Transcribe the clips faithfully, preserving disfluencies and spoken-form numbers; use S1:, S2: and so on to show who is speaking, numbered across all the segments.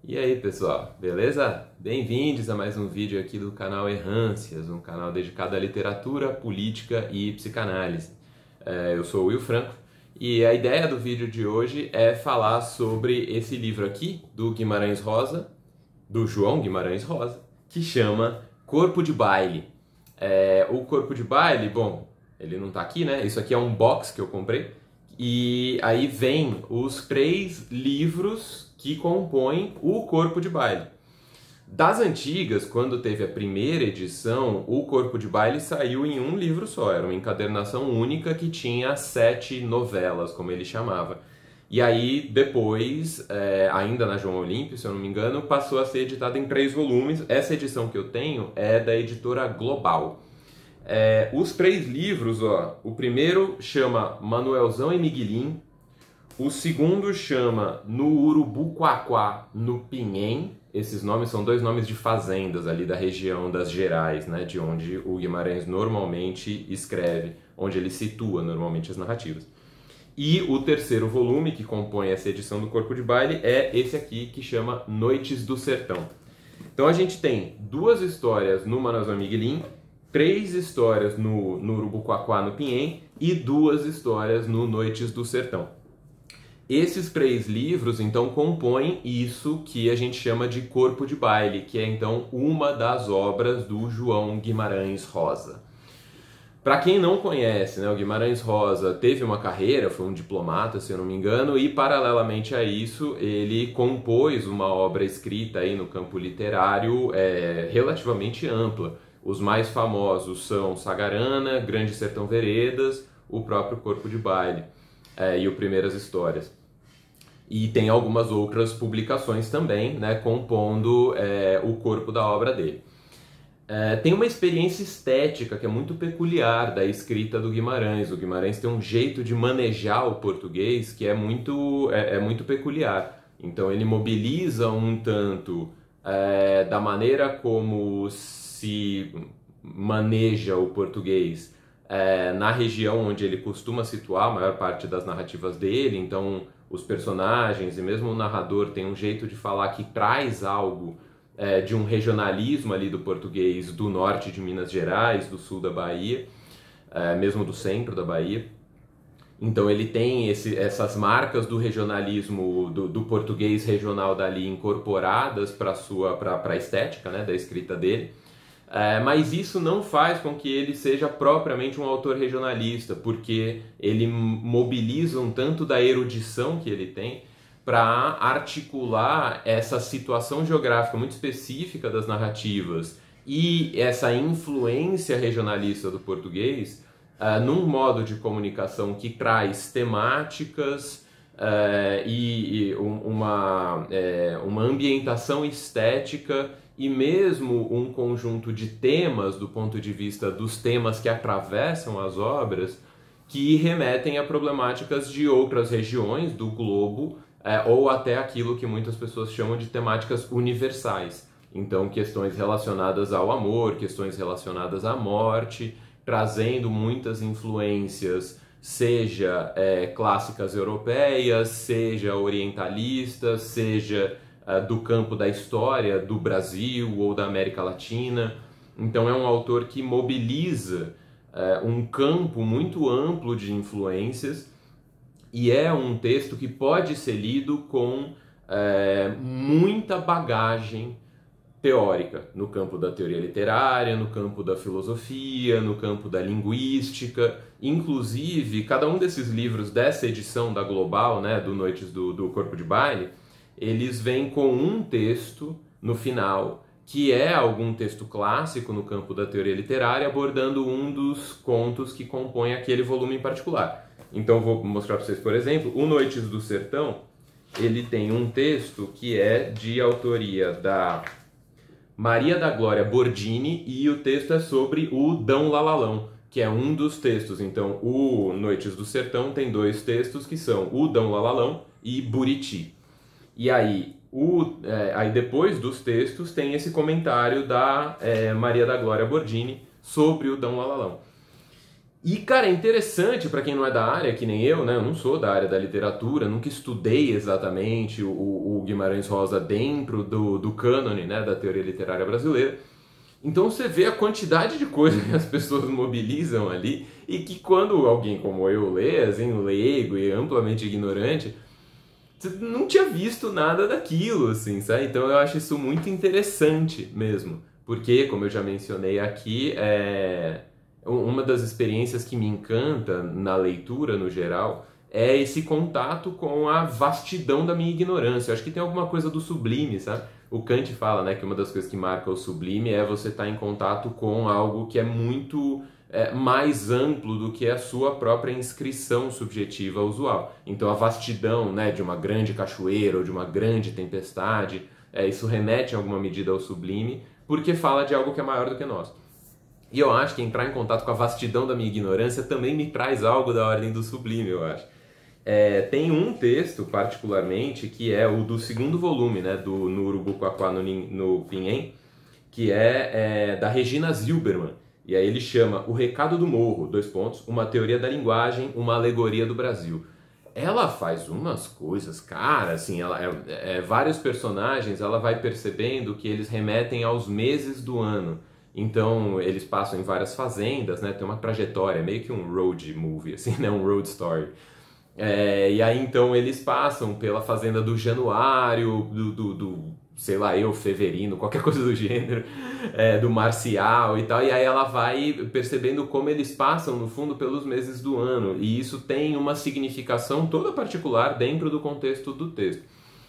S1: E aí pessoal, beleza? Bem-vindos a mais um vídeo aqui do canal Errâncias, um canal dedicado à literatura, política e psicanálise. É, eu sou o Will Franco e a ideia do vídeo de hoje é falar sobre esse livro aqui do Guimarães Rosa, do João Guimarães Rosa, que chama Corpo de Baile. É, o Corpo de Baile, bom, ele não tá aqui, né? Isso aqui é um box que eu comprei e aí vem os três livros que compõem o Corpo de Baile. Das antigas, quando teve a primeira edição, o Corpo de Baile saiu em um livro só, era uma encadernação única que tinha sete novelas, como ele chamava. E aí, depois, é, ainda na João Olímpio, se eu não me engano, passou a ser editado em três volumes. Essa edição que eu tenho é da editora Global. É, os três livros, ó, o primeiro chama Manuelzão e Miguelim, o segundo chama No Urubuquaquá, no Pinhém. Esses nomes são dois nomes de fazendas ali da região das Gerais, né, de onde o Guimarães normalmente escreve, onde ele situa normalmente as narrativas. E o terceiro volume, que compõe essa edição do Corpo de Baile, é esse aqui, que chama Noites do Sertão. Então a gente tem duas histórias no Manuelzão e Miguelim, três histórias no, no Urubuquaquá, no Pinhém, e duas histórias no Noites do Sertão. Esses três livros, então, compõem isso que a gente chama de Corpo de Baile, que é, então, uma das obras do João Guimarães Rosa. Para quem não conhece, né, o Guimarães Rosa teve uma carreira, foi um diplomata, se eu não me engano, e, paralelamente a isso, ele compôs uma obra escrita aí no campo literário é, relativamente ampla. Os mais famosos são Sagarana, Grande Sertão Veredas, o próprio Corpo de Baile. É, e o Primeiras Histórias. E tem algumas outras publicações também, né, compondo é, o corpo da obra dele. É, tem uma experiência estética que é muito peculiar da escrita do Guimarães. O Guimarães tem um jeito de manejar o português que é muito, é, é muito peculiar. Então ele mobiliza um tanto é, da maneira como se maneja o português É, na região onde ele costuma situar a maior parte das narrativas dele. Então os personagens e mesmo o narrador tem um jeito de falar que traz algo é, de um regionalismo ali do português do norte de Minas Gerais, do sul da Bahia, é, mesmo do centro da Bahia. Então ele tem esse, essas marcas do regionalismo, do, do português regional dali incorporadas para a estética, né, da escrita dele. É, mas isso não faz com que ele seja propriamente um autor regionalista, porque ele mobiliza um tanto da erudição que ele tem para articular essa situação geográfica muito específica das narrativas e essa influência regionalista do português uh, num modo de comunicação que traz temáticas uh, e, e uma, é, uma ambientação estética e mesmo um conjunto de temas, do ponto de vista dos temas que atravessam as obras, que remetem a problemáticas de outras regiões do globo, é, ou até aquilo que muitas pessoas chamam de temáticas universais. Então, questões relacionadas ao amor, questões relacionadas à morte, trazendo muitas influências, seja é, clássicas europeias, seja orientalistas, seja do campo da história do Brasil ou da América Latina. Então é um autor que mobiliza uh, um campo muito amplo de influências e é um texto que pode ser lido com uh, muita bagagem teórica no campo da teoria literária, no campo da filosofia, no campo da linguística. Inclusive, cada um desses livros dessa edição da Global, né, do Noites do, do Corpo de Baile, eles vêm com um texto no final, que é algum texto clássico no campo da teoria literária, abordando um dos contos que compõem aquele volume em particular. Então vou mostrar para vocês, por exemplo, o Noites do Sertão, ele tem um texto que é de autoria da Maria da Glória Bordini, e o texto é sobre o Dão Lalalão, que é um dos textos. Então o Noites do Sertão tem dois textos que são o Dão Lalalão e Buriti. E aí, o, é, aí depois dos textos tem esse comentário da é, Maria da Glória Bordini sobre o Dão Lalalão. E, cara, é interessante para quem não é da área, que nem eu, né? Eu não sou da área da literatura, nunca estudei exatamente o, o Guimarães Rosa dentro do, do cânone, né, da teoria literária brasileira. Então você vê a quantidade de coisas que as pessoas mobilizam ali e que quando alguém como eu lê, assim, leigo e amplamente ignorante, você não tinha visto nada daquilo, assim, sabe? Então eu acho isso muito interessante mesmo, porque, como eu já mencionei aqui, é... uma das experiências que me encanta na leitura, no geral, é esse contato com a vastidão da minha ignorância. Eu acho que tem alguma coisa do sublime, sabe? O Kant fala, né, que uma das coisas que marca o sublime é você estar em contato com algo que é muito é, mais amplo do que a sua própria inscrição subjetiva usual. Então a vastidão, né, de uma grande cachoeira ou de uma grande tempestade, é, isso remete em alguma medida ao sublime, porque fala de algo que é maior do que nós. E eu acho que entrar em contato com a vastidão da minha ignorância também me traz algo da ordem do sublime, eu acho. É, tem um texto, particularmente, que é o do segundo volume, né, do No Urubuquaquá no, no Pinhém, que é, é da Regina Zilberman. E aí ele chama O Recado do Morro, dois pontos, uma teoria da linguagem, uma alegoria do Brasil. Ela faz umas coisas, cara, assim, ela, é, é, vários personagens, ela vai percebendo que eles remetem aos meses do ano. Então, eles passam em várias fazendas, né? Tem uma trajetória, meio que um road movie, assim, né? Um road story. É, e aí, então, eles passam pela fazenda do Januário, do, do, do sei lá, eu, Feverino, qualquer coisa do gênero, é, do Marcial e tal. E aí ela vai percebendo como eles passam, no fundo, pelos meses do ano. E isso tem uma significação toda particular dentro do contexto do texto,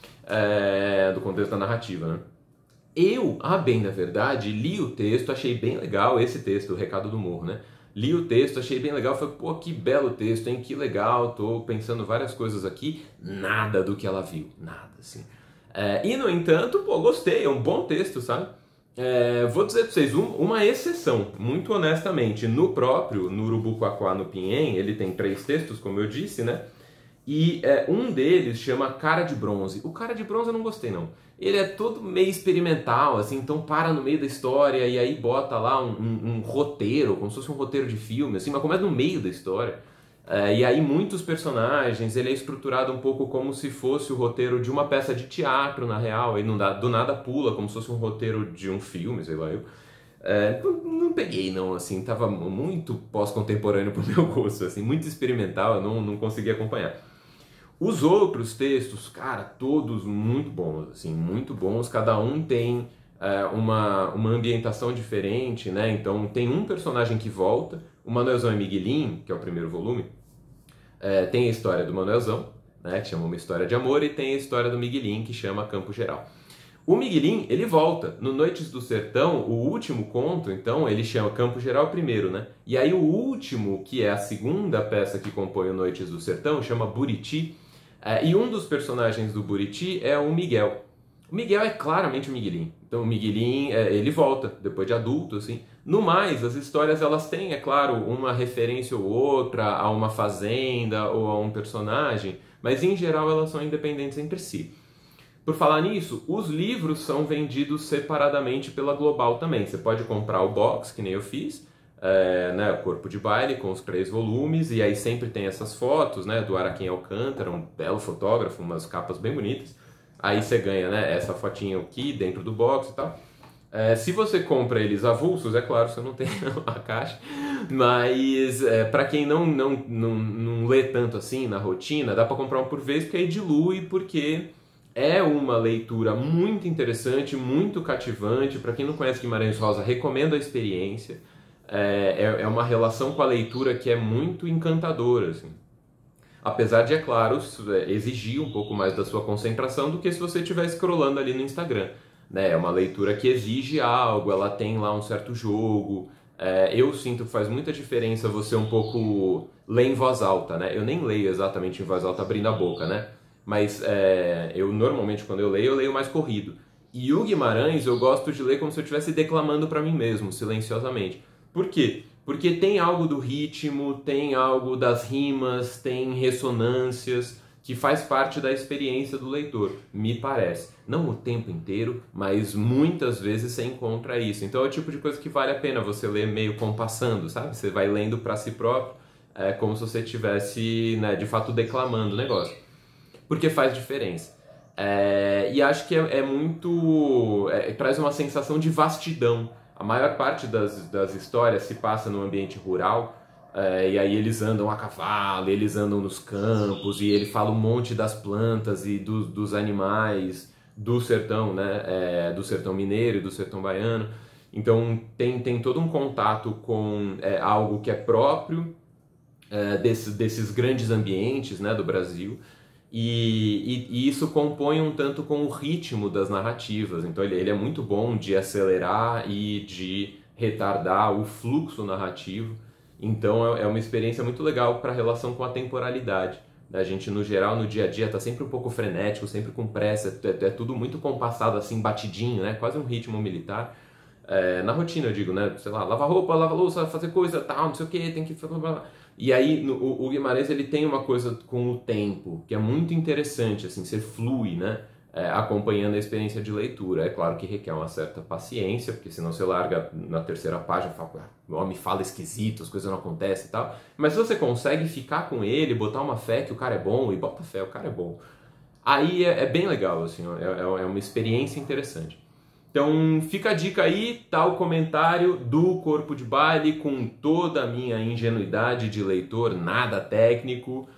S1: é, do contexto da narrativa, né? Eu, a bem da verdade, li o texto, achei bem legal esse texto, O Recado do Morro, né? Li o texto, achei bem legal, falei, pô, que belo texto, hein? Que legal, tô pensando várias coisas aqui, nada do que ela viu, nada, assim. É, e, no entanto, pô, gostei, é um bom texto, sabe? É, vou dizer pra vocês, um, uma exceção, muito honestamente, no próprio, no Urubuquaquá no Pinhém, ele tem três textos, como eu disse, né? E é, um deles chama Cara de Bronze. O Cara de Bronze eu não gostei, não. Ele é todo meio experimental, assim, então para no meio da história e aí bota lá um, um, um roteiro, como se fosse um roteiro de filme, assim, mas começa no meio da história. É, e aí muitos personagens, ele é estruturado um pouco como se fosse o roteiro de uma peça de teatro, na real, e não dá, do nada pula, como se fosse um roteiro de um filme, sei lá eu. É, não, não peguei, não, assim, tava muito pós-contemporâneo pro meu gosto, assim, muito experimental, eu não, não consegui acompanhar. Os outros textos, cara, todos muito bons, assim, muito bons. Cada um tem é, uma, uma ambientação diferente, né? Então tem um personagem que volta, o Manuelzão e Miguelinho, que é o primeiro volume, é, tem a história do Manuelzão, né, que chama Uma História de Amor, e tem a história do Miguelinho, que chama Campo Geral. O Miguelinho, ele volta. No Noites do Sertão, o último conto, então, ele chama Campo Geral primeiro, né? E aí o último, que é a segunda peça que compõe o Noites do Sertão, chama Buriti. É, e um dos personagens do Buriti é o Miguel. O Miguel é claramente o Miguelinho. Então o Miguelinho, é, ele volta, depois de adulto, assim. No mais, as histórias, elas têm, é claro, uma referência ou outra a uma fazenda ou a um personagem, mas em geral elas são independentes entre si. Por falar nisso, os livros são vendidos separadamente pela Global também. Você pode comprar o box, que nem eu fiz, é, né, o Corpo de Baile, com os três volumes, e aí sempre tem essas fotos, né, do Araquém Alcântara, um belo fotógrafo, umas capas bem bonitas. Aí você ganha, né, essa fotinha aqui dentro do box e tal. É, se você compra eles avulsos, é claro, você não tem a caixa, mas é, para quem não, não, não, não lê tanto assim na rotina, dá para comprar um por vez, porque aí dilui, porque é uma leitura muito interessante, muito cativante. Para quem não conhece Guimarães Rosa, recomendo a experiência. É, é uma relação com a leitura que é muito encantadora, assim. Apesar de, é claro, exigir um pouco mais da sua concentração do que se você estiver scrollando ali no Instagram, né? É uma leitura que exige algo, ela tem lá um certo jogo. É, eu sinto que faz muita diferença você um pouco ler em voz alta, né? Eu nem leio exatamente em voz alta abrindo a boca, né? Mas é, eu normalmente, quando eu leio, eu leio mais corrido. E o Guimarães eu gosto de ler como se eu estivesse declamando para mim mesmo, silenciosamente. Por quê? Porque tem algo do ritmo, tem algo das rimas, tem ressonâncias que faz parte da experiência do leitor, me parece. Não o tempo inteiro, mas muitas vezes você encontra isso. Então é o tipo de coisa que vale a pena você ler meio compassando, sabe? Você vai lendo para si próprio, é como se você estivesse, né, de fato declamando o negócio. Porque faz diferença. É, e acho que é, é muito... É, traz uma sensação de vastidão. A maior parte das, das histórias se passa no ambiente rural, é, e aí eles andam a cavalo, eles andam nos campos, e ele fala um monte das plantas e do, dos animais do sertão, né? É, do sertão mineiro e do sertão baiano. Então tem, tem todo um contato com é, algo que é próprio é, desse, desses grandes ambientes, né, do Brasil. E, e, e isso compõe um tanto com o ritmo das narrativas. Então ele, ele é muito bom de acelerar e de retardar o fluxo narrativo. Então é, é uma experiência muito legal para a relação com a temporalidade. A gente, no geral, no dia a dia, está sempre um pouco frenético, sempre com pressa, é, é tudo muito compassado, assim, batidinho, né? Quase um ritmo militar. É, na rotina, eu digo, né? Sei lá, lavar roupa, lavar louça, fazer coisa, tal, não sei o que, tem que... E aí, no, o Guimarães, ele tem uma coisa com o tempo, que é muito interessante, assim, você flui, né? É, acompanhando a experiência de leitura. É claro que requer uma certa paciência, porque senão você larga na terceira página e fala, ah, o homem fala esquisito, as coisas não acontecem e tal. Mas se você consegue ficar com ele, botar uma fé que o cara é bom, e bota fé, o cara é bom, aí é, é bem legal, assim, é, é uma experiência interessante. Então fica a dica aí, tá o comentário do Corpo de Baile com toda a minha ingenuidade de leitor, nada técnico,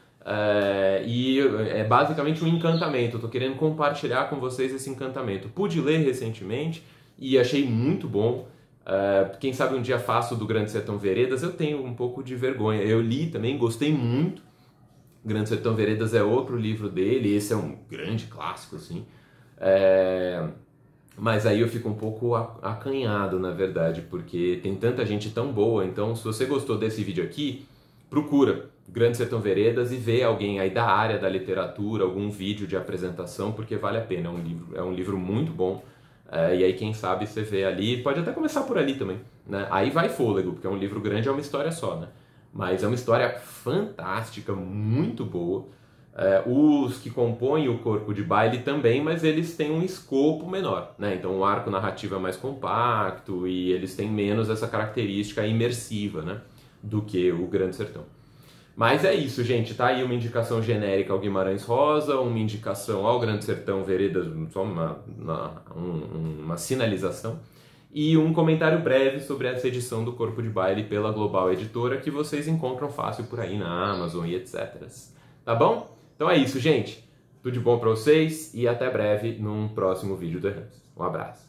S1: é, e é basicamente um encantamento. Eu tô querendo compartilhar com vocês esse encantamento. Pude ler recentemente e achei muito bom. É, quem sabe um dia faço do Grande Sertão Veredas, eu tenho um pouco de vergonha. Eu li também, gostei muito. Grande Sertão Veredas é outro livro dele, esse é um grande clássico, assim. É... Mas aí eu fico um pouco acanhado, na verdade, porque tem tanta gente tão boa. Então, se você gostou desse vídeo aqui, procura Grande Sertão Veredas e vê alguém aí da área da literatura, algum vídeo de apresentação, porque vale a pena. É um livro, é um livro muito bom. É, e aí, quem sabe, você vê ali, pode até começar por ali também, né? Aí vai fôlego, porque é um livro grande, é uma história só, né? Mas é uma história fantástica, muito boa. É, os que compõem o Corpo de Baile também, mas eles têm um escopo menor, né? Então o arco narrativo é mais compacto e eles têm menos essa característica imersiva, né, do que o Grande Sertão. Mas é isso, gente. Tá aí uma indicação genérica ao Guimarães Rosa, uma indicação ao Grande Sertão Veredas, só uma, uma, um, uma sinalização, e um comentário breve sobre essa edição do Corpo de Baile pela Global Editora, que vocês encontram fácil por aí na Amazon e etcétera. Tá bom? Então é isso, gente. Tudo de bom pra vocês e até breve num próximo vídeo do Errantes. Um abraço.